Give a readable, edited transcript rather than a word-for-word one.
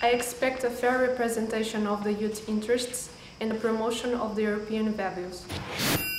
I expect a fair representation of the youth interests and the promotion of the European values.